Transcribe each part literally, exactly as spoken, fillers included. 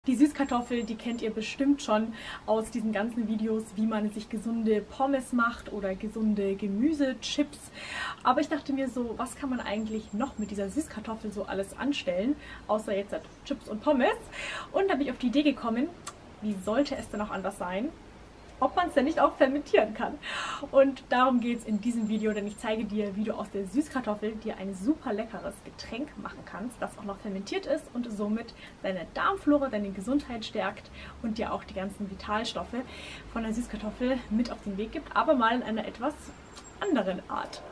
Die Süßkartoffel, die kennt ihr bestimmt schon aus diesen ganzen Videos, wie man sich gesunde Pommes macht oder gesunde Gemüsechips. Aber ich dachte mir so, was kann man eigentlich noch mit dieser Süßkartoffel so alles anstellen, außer jetzt halt Chips und Pommes. Und da bin ich auf die Idee gekommen, wie sollte es denn auch anders sein, ob man es denn nicht auch fermentieren kann. Und darum geht es in diesem Video, denn ich zeige dir, wie du aus der Süßkartoffel dir ein super leckeres Getränk machen kannst, das auch noch fermentiert ist und somit deine Darmflora, deine Gesundheit stärkt und dir auch die ganzen Vitalstoffe von der Süßkartoffel mit auf den Weg gibt, aber mal in einer etwas anderen Art.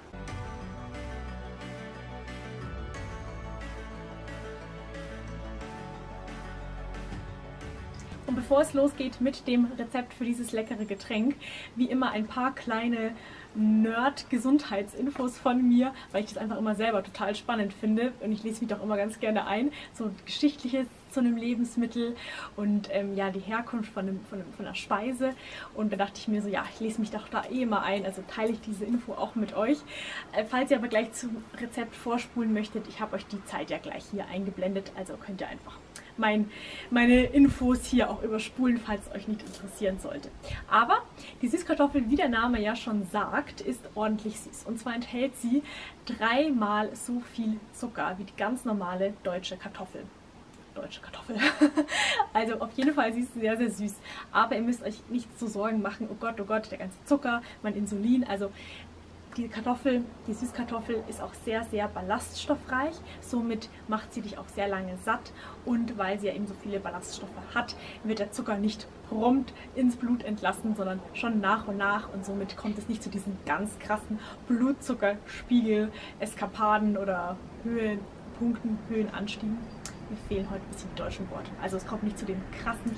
Und bevor es losgeht mit dem Rezept für dieses leckere Getränk, wie immer ein paar kleine Nerd-Gesundheitsinfos von mir, weil ich das einfach immer selber total spannend finde und ich lese mich doch immer ganz gerne ein, so Geschichtliches zu einem Lebensmittel und ähm, ja, die Herkunft von, einem, von, einem, von einer Speise. Und da dachte ich mir so, ja, ich lese mich doch da eh immer ein, also teile ich diese Info auch mit euch. Äh, falls ihr aber gleich zum Rezept vorspulen möchtet, ich habe euch die Zeit ja gleich hier eingeblendet, also könnt ihr einfach Mein, meine Infos hier auch überspulen, falls es euch nicht interessieren sollte. Aber die Süßkartoffel, wie der Name ja schon sagt, ist ordentlich süß. Und zwar enthält sie dreimal so viel Zucker wie die ganz normale deutsche Kartoffel. Deutsche Kartoffel. Also auf jeden Fall, sie ist sehr, sehr süß. Aber ihr müsst euch nicht so Sorgen machen, oh Gott, oh Gott, der ganze Zucker, mein Insulin, also die Kartoffel, die Süßkartoffel ist auch sehr, sehr ballaststoffreich, somit macht sie dich auch sehr lange satt und weil sie ja eben so viele Ballaststoffe hat, wird der Zucker nicht prompt ins Blut entlassen, sondern schon nach und nach und somit kommt es nicht zu diesen ganz krassen Blutzuckerspiegel, Eskapaden oder Höhenpunkten, Höhenanstiegen. Mir fehlen heute ein bisschen die deutschen Worte. Also es kommt nicht zu den krassen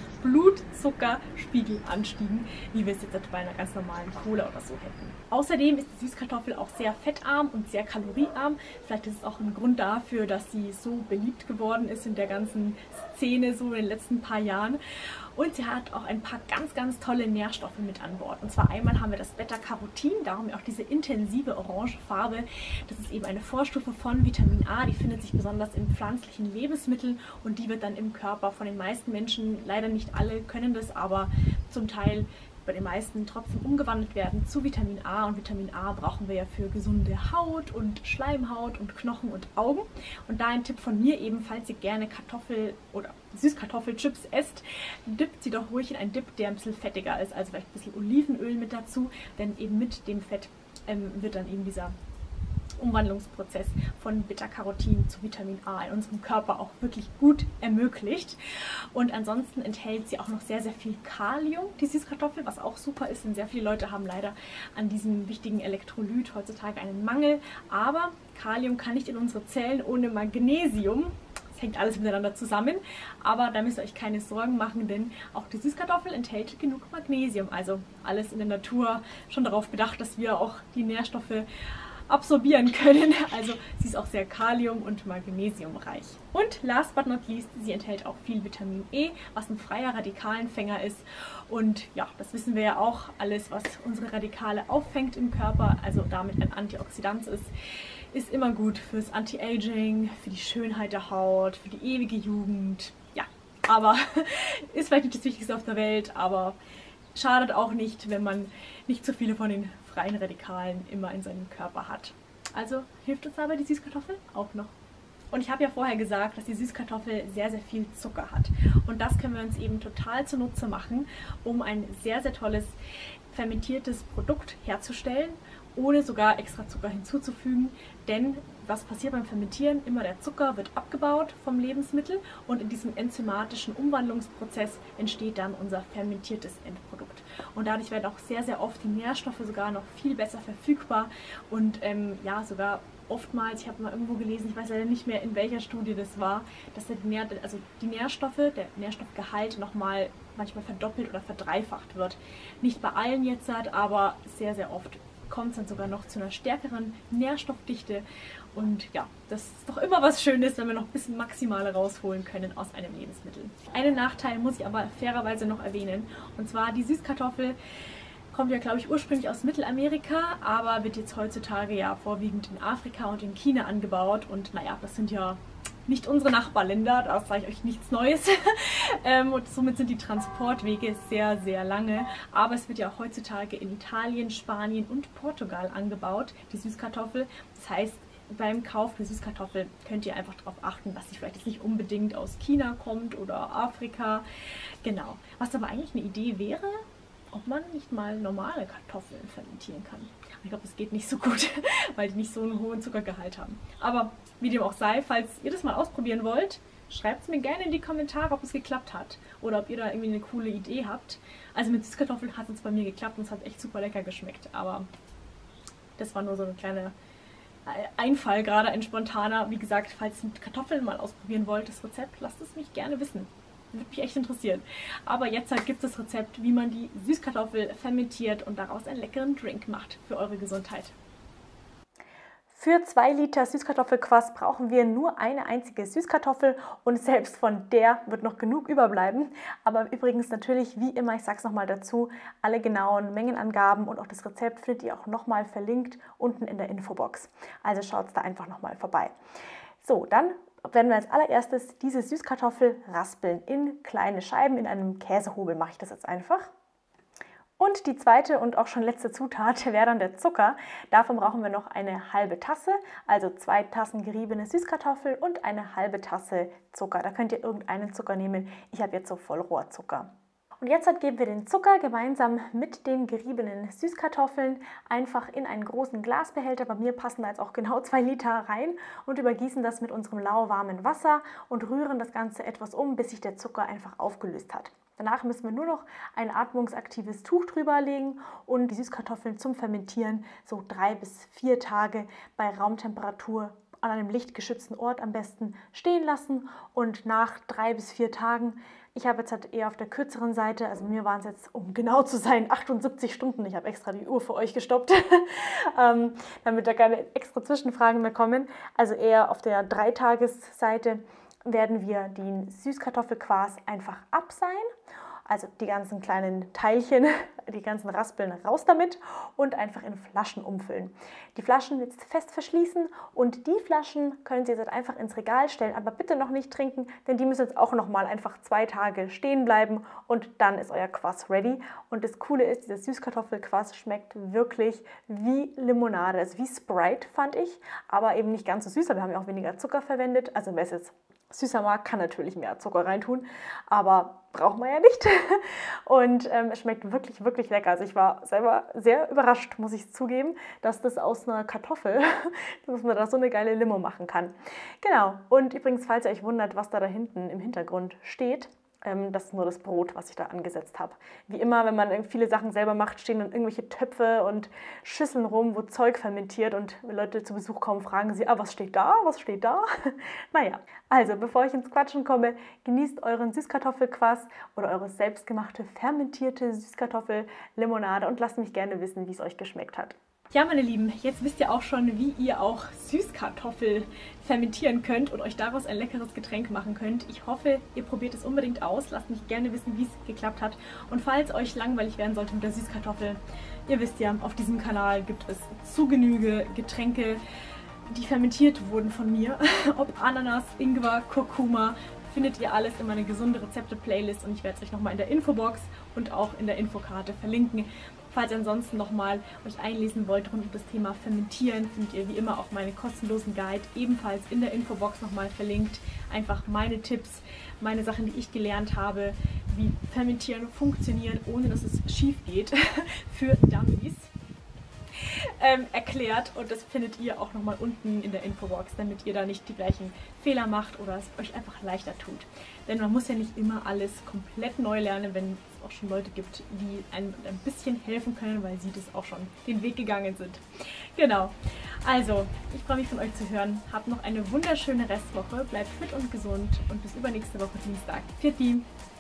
Blutzuckerspiegelanstiegen, wie wir es jetzt bei einer ganz normalen Cola oder so hätten. Außerdem ist die Süßkartoffel auch sehr fettarm und sehr kaloriearm. Vielleicht ist es auch ein Grund dafür, dass sie so beliebt geworden ist in der ganzen Szene so in den letzten paar Jahren. Und sie hat auch ein paar ganz, ganz tolle Nährstoffe mit an Bord. Und zwar einmal haben wir das Beta-Carotin, darum auch diese intensive orange Farbe. Das ist eben eine Vorstufe von Vitamin A, die findet sich besonders in pflanzlichen Lebensmitteln und die wird dann im Körper von den meisten Menschen, leider nicht alle können das, aber zum Teil bei den meisten trotzdem umgewandelt werden zu Vitamin A. Und Vitamin A brauchen wir ja für gesunde Haut und Schleimhaut und Knochen und Augen. Und da ein Tipp von mir eben, falls ihr gerne Kartoffel- oder Süßkartoffelchips esst, dippt sie doch ruhig in einen Dip, der ein bisschen fettiger ist. Also vielleicht ein bisschen Olivenöl mit dazu, denn eben mit dem Fett ähm, wird dann eben dieser Umwandlungsprozess von Beta-Carotin zu Vitamin A in unserem Körper auch wirklich gut ermöglicht. Und ansonsten enthält sie auch noch sehr, sehr viel Kalium, die Süßkartoffel, was auch super ist, denn sehr viele Leute haben leider an diesem wichtigen Elektrolyt heutzutage einen Mangel. Aber Kalium kann nicht in unsere Zellen ohne Magnesium. Das hängt alles miteinander zusammen, aber da müsst ihr euch keine Sorgen machen, denn auch die Süßkartoffel enthält genug Magnesium. Also alles in der Natur schon darauf bedacht, dass wir auch die Nährstoffe absorbieren können. Also sie ist auch sehr kalium- und magnesiumreich. Und last but not least, sie enthält auch viel Vitamin E, was ein freier Radikalenfänger ist. Und ja, das wissen wir ja auch, alles was unsere Radikale auffängt im Körper, also damit ein Antioxidant ist, ist immer gut fürs Anti-Aging, für die Schönheit der Haut, für die ewige Jugend. Ja, aber ist vielleicht nicht das Wichtigste auf der Welt, aber schadet auch nicht, wenn man nicht so viele von den freien Radikalen immer in seinem Körper hat. Also hilft uns aber die Süßkartoffel auch noch. Und ich habe ja vorher gesagt, dass die Süßkartoffel sehr, sehr viel Zucker hat. Und das können wir uns eben total zunutze machen, um ein sehr, sehr tolles fermentiertes Produkt herzustellen, ohne sogar extra Zucker hinzuzufügen. Denn was passiert beim Fermentieren? Immer der Zucker wird abgebaut vom Lebensmittel und in diesem enzymatischen Umwandlungsprozess entsteht dann unser fermentiertes Endprodukt. Und dadurch werden auch sehr, sehr oft die Nährstoffe sogar noch viel besser verfügbar und ähm, ja, sogar oftmals, ich habe mal irgendwo gelesen, ich weiß leider nicht mehr, in welcher Studie das war, dass die, Nähr also die Nährstoffe, der Nährstoffgehalt nochmal manchmal verdoppelt oder verdreifacht wird. Nicht bei allen jetzt, aber sehr, sehr oft kommt es dann sogar noch zu einer stärkeren Nährstoffdichte. Und ja, das ist doch immer was Schönes, wenn wir noch ein bisschen Maximale rausholen können aus einem Lebensmittel. Einen Nachteil muss ich aber fairerweise noch erwähnen, und zwar die Süßkartoffel kommt ja, glaube ich, ursprünglich aus Mittelamerika, aber wird jetzt heutzutage ja vorwiegend in Afrika und in China angebaut. Und naja, das sind ja nicht unsere Nachbarländer, da sage ich euch nichts Neues. ähm, und somit sind die Transportwege sehr, sehr lange. Aber es wird ja auch heutzutage in Italien, Spanien und Portugal angebaut, die Süßkartoffel. Das heißt, beim Kauf der Süßkartoffel könnt ihr einfach darauf achten, dass sie vielleicht jetzt nicht unbedingt aus China kommt oder Afrika. Genau. Was aber eigentlich eine Idee wäre, ob man nicht mal normale Kartoffeln fermentieren kann. Ich glaube, das geht nicht so gut, weil die nicht so einen hohen Zuckergehalt haben. Aber wie dem auch sei, falls ihr das mal ausprobieren wollt, schreibt es mir gerne in die Kommentare, ob es geklappt hat. Oder ob ihr da irgendwie eine coole Idee habt. Also mit Süßkartoffeln hat es bei mir geklappt und es hat echt super lecker geschmeckt. Aber das war nur so eine kleine Einfall, gerade ein spontaner. Wie gesagt, falls ihr mit Kartoffeln mal ausprobieren wollt, das Rezept, lasst es mich gerne wissen. Würde mich echt interessieren. Aber jetzt halt gibt es das Rezept, wie man die Süßkartoffel fermentiert und daraus einen leckeren Drink macht für eure Gesundheit. Für zwei Liter Süßkartoffelquass brauchen wir nur eine einzige Süßkartoffel und selbst von der wird noch genug überbleiben. Aber übrigens natürlich, wie immer, ich sage es nochmal dazu, alle genauen Mengenangaben und auch das Rezept findet ihr auch nochmal verlinkt unten in der Infobox. Also schaut da einfach nochmal vorbei. So, dann werden wir als allererstes diese Süßkartoffel raspeln in kleine Scheiben. In einem Käsehobel mache ich das jetzt einfach. Und die zweite und auch schon letzte Zutat wäre dann der Zucker. Davon brauchen wir noch eine halbe Tasse, also zwei Tassen geriebene Süßkartoffel und eine halbe Tasse Zucker. Da könnt ihr irgendeinen Zucker nehmen. Ich habe jetzt so Vollrohrzucker. Und jetzt geben wir den Zucker gemeinsam mit den geriebenen Süßkartoffeln einfach in einen großen Glasbehälter. Bei mir passen da jetzt auch genau zwei Liter rein und übergießen das mit unserem lauwarmen Wasser und rühren das Ganze etwas um, bis sich der Zucker einfach aufgelöst hat. Danach müssen wir nur noch ein atmungsaktives Tuch drüber legen und die Süßkartoffeln zum Fermentieren so drei bis vier Tage bei Raumtemperatur an einem lichtgeschützten Ort am besten stehen lassen. Und nach drei bis vier Tagen, ich habe jetzt halt eher auf der kürzeren Seite, also mir waren es jetzt, um genau zu sein, achtundsiebzig Stunden. Ich habe extra die Uhr für euch gestoppt, ähm, damit da keine extra Zwischenfragen mehr kommen. Also eher auf der Dreitagesseite werden wir den Süßkartoffelquass einfach abseihen. Also die ganzen kleinen Teilchen, die ganzen Raspeln raus damit und einfach in Flaschen umfüllen. Die Flaschen jetzt fest verschließen und die Flaschen können Sie jetzt einfach ins Regal stellen, aber bitte noch nicht trinken, denn die müssen jetzt auch noch mal einfach zwei Tage stehen bleiben und dann ist euer Quass ready. Und das Coole ist, dieser Süßkartoffelquass schmeckt wirklich wie Limonade, also wie Sprite fand ich, aber eben nicht ganz so süß, wir haben ja auch weniger Zucker verwendet, also wer es jetzt süßer mag, kann natürlich mehr Zucker reintun, aber braucht man ja nicht. Und ähm, es schmeckt wirklich, wirklich lecker. Also ich war selber sehr überrascht, muss ich zugeben, dass das aus einer Kartoffel, dass man da so eine geile Limo machen kann. Genau. Und übrigens, falls ihr euch wundert, was da da hinten im Hintergrund steht, ähm, das ist nur das Brot, was ich da angesetzt habe. Wie immer, wenn man viele Sachen selber macht, stehen dann irgendwelche Töpfe und Schüsseln rum, wo Zeug fermentiert und wenn Leute zu Besuch kommen, fragen sie, ah, was steht da, was steht da? Naja, also bevor ich ins Quatschen komme, genießt euren Süßkartoffelquass oder eure selbstgemachte fermentierte Süßkartoffellimonade und lasst mich gerne wissen, wie es euch geschmeckt hat. Ja, meine Lieben, jetzt wisst ihr auch schon, wie ihr auch Süßkartoffel fermentieren könnt und euch daraus ein leckeres Getränk machen könnt. Ich hoffe, ihr probiert es unbedingt aus. Lasst mich gerne wissen, wie es geklappt hat. Und falls euch langweilig werden sollte mit der Süßkartoffel, ihr wisst ja, auf diesem Kanal gibt es zu Genüge Getränke, die fermentiert wurden von mir. Ob Ananas, Ingwer, Kurkuma, findet ihr alles in meiner gesunde Rezepte-Playlist und ich werde es euch nochmal in der Infobox und auch in der Infokarte verlinken. Falls ihr ansonsten nochmal euch einlesen wollt rund um das Thema Fermentieren, findet ihr wie immer auch meine kostenlosen Guide ebenfalls in der Infobox nochmal verlinkt. Einfach meine Tipps, meine Sachen, die ich gelernt habe, wie Fermentieren funktioniert, ohne dass es schief geht, für Dummies. Ähm, erklärt und das findet ihr auch nochmal unten in der Infobox, damit ihr da nicht die gleichen Fehler macht oder es euch einfach leichter tut. Denn man muss ja nicht immer alles komplett neu lernen, wenn es auch schon Leute gibt, die einem ein bisschen helfen können, weil sie das auch schon den Weg gegangen sind. Genau. Also, ich freue mich von euch zu hören. Habt noch eine wunderschöne Restwoche, bleibt fit und gesund und bis übernächste Woche Dienstag. Pfiat.